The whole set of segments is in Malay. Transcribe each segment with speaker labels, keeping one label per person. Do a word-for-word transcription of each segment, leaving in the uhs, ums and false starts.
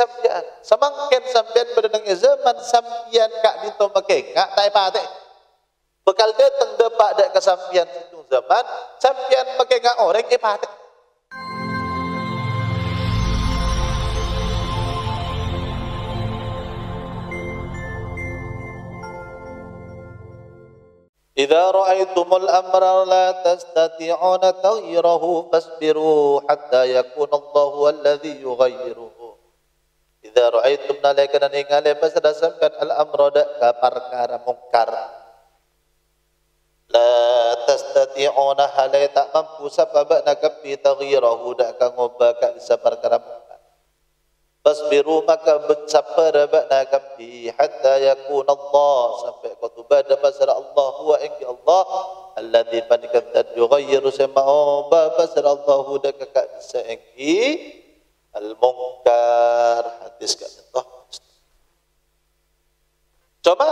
Speaker 1: sampian. Semangken sampian berdeng zaman sampian kak dito makengak tai pate. Bekal datang depak dak kesampian situ zaman sampian makengak orang e pate. Idza ra'aitumul amra la tastati'una taghirahu fasbiru hatta yakuna Allahu alladhi yughayyiruhu. Idza ra'aitum nalika ningale pasadasamkan al-amra dak ka perkara mungkar. La tastati'una halai tak mampu sabab nakapi taghirahu dak ka ngobaka bisa perkara mungkar. Fasbiru maka bersabar bakna kapi hatta yakun Allah sampai kau tubada pasal Allah huwa inki Allah alladhi panikan tad yughayyiru sama'u ba pasal Allah dak kakak bisa inki al-munkar hadis kat Allah. Coba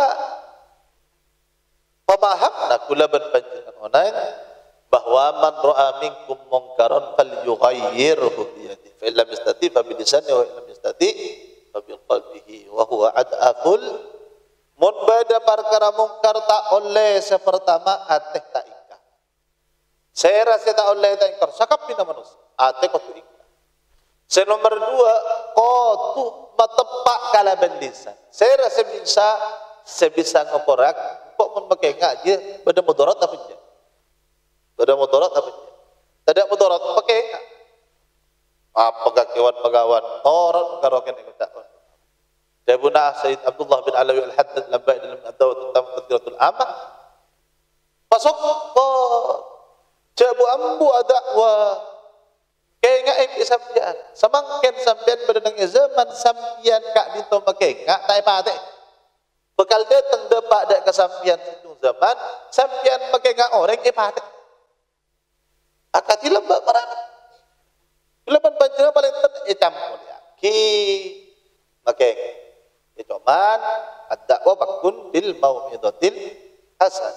Speaker 1: pemahamna kula ban panjenengan onain bahwa man ra'a minkum munkaran falyughayyirhu bi yadihi fa illam yastati fa bi lisanihi wa illam yastati fa bi qalbihi wa huwa ad'aful mun bada perkara mungkar tak oleh sepertama ateh tak ingkar. Saya rasa tak oleh tak ingkar sakap pina manusia ateh kau tu ingkar. Saya nomor dua kau tu matepak kalaban lisan. Saya rasa bisa sebisa ngoporak kok mun pakai ngaji pada mudarat apa je. Ada mudarat apa? Tidak mudarat pakai apa kawan pegawai orang karoken yang tak. Jabuna Sayyid Abdullah bin Alawi Al-Haddad lambai dalam adawat tentang tadkiratul ammah. Masuk ke jabu ambu adakwa kaya ngaib sampian. Semangken sampian berdeng zaman sampian kak dito pakai kak tai pate. Bekal datang depak dak kesampian situ zaman sampian pakai ngak orang e pate. Akati lembak marana. Lepan panjang paling tenang campur ya. Ki makai itu man ad-da'wa bakun bil mau'izatil hasan.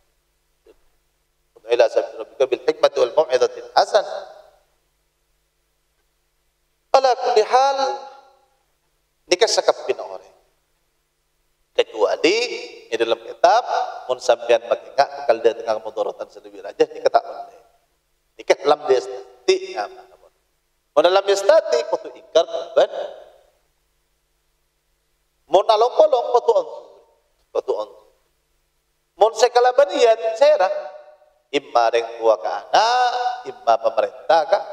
Speaker 1: Ila sabil rabbika bil hikmati wal mau'izatil hasan. Ala kulli hal nikah sakapin orang. Kecuali di dalam kitab mun sampean pakai ngak bakal dia tengah mudaratan sedewir aja nikah tak boleh. Nikah lam yastati aman. Mun lam yastati kutu ingkar ban. Mun along-along kutu on. Kutu on. Mun sekala baniat serah imma reng tua ka anak, imma pemerintah ka